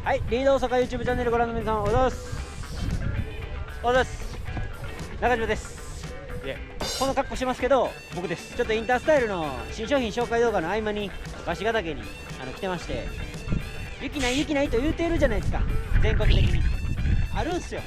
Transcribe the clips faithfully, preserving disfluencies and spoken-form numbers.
はい、リード大阪 YouTube チャンネルご覧の皆さん、おはようございます。おはようございます。中島です。この格好してますけど、僕です。ちょっとインタースタイルの新商品紹介動画の合間に鷲ヶ岳にあの来てまして、雪ない雪ないと言うてるじゃないですか、全国的に。あるんすよ。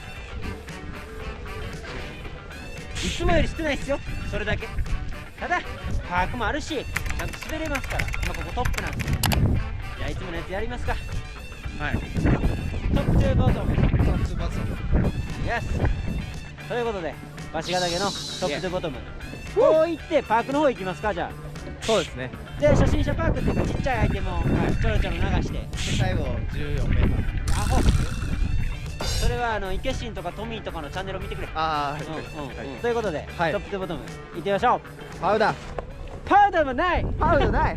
いつもより少ないですよ、それだけ。ただパークもあるし、ちゃんと滑れますから、今ここトップなんですよ。じゃあいつものやつやりますか。はい、トップトゥーボトム、トップトゥーボトム、イエス。ということで鷲ヶ岳のトップトゥーボトム、こう行ってパークの方行きますか。じゃあそうですね。 で、初心者パークっていうか、ちっちゃいアイテムをちょろちょろ流して、で最後じゅうよんメーター。 アホ。それはあのイケシンとかトミーとかのチャンネルを見てくれ。ああ、ということで、はい、トップトゥーボトム行ってみましょう。 パウダーパウダーもない。 パウダーない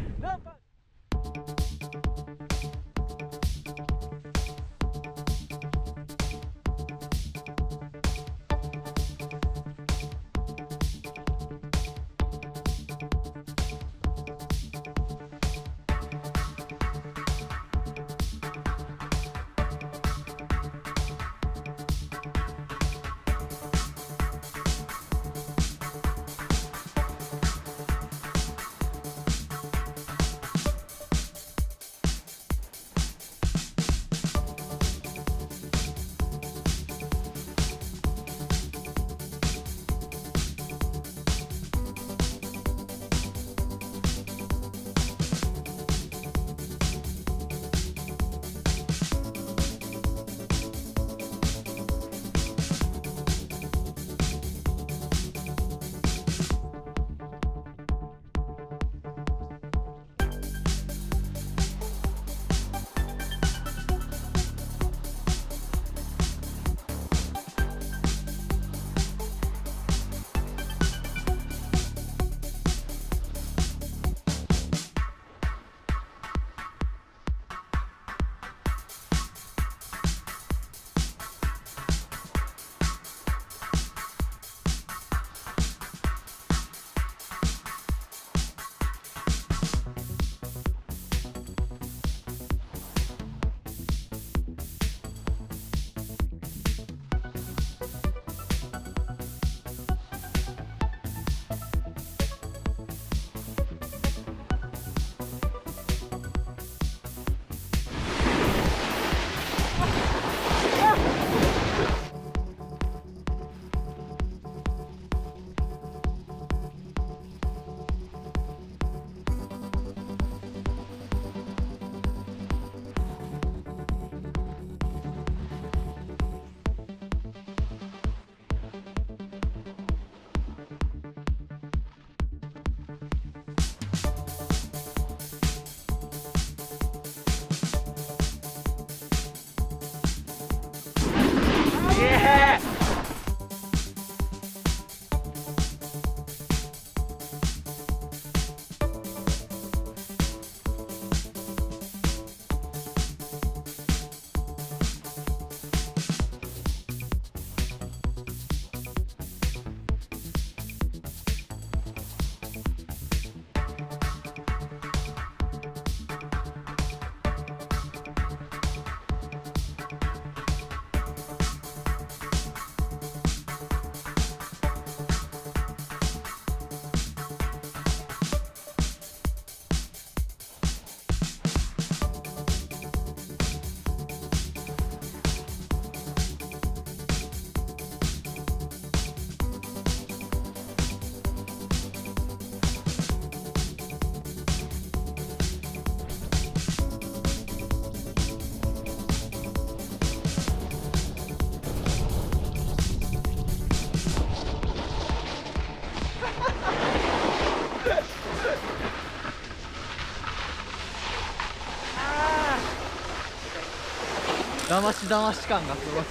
だましだまし感がすごい。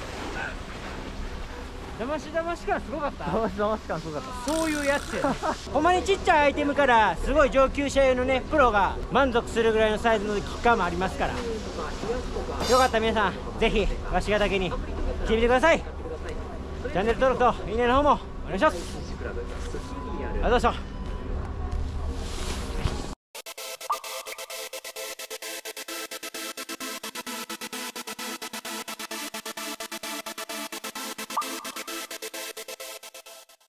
だましだまし感すごかった。 だましだまし感すごかった。 そういうやつや。ほんまにちっちゃいアイテムからすごい上級者用のねプロが満足するぐらいのサイズのキッカーもありますから、よかったら皆さんぜひ鷲ヶ岳に来てみてください。チャンネル登録といいねの方もお願いします。ありがとうございました。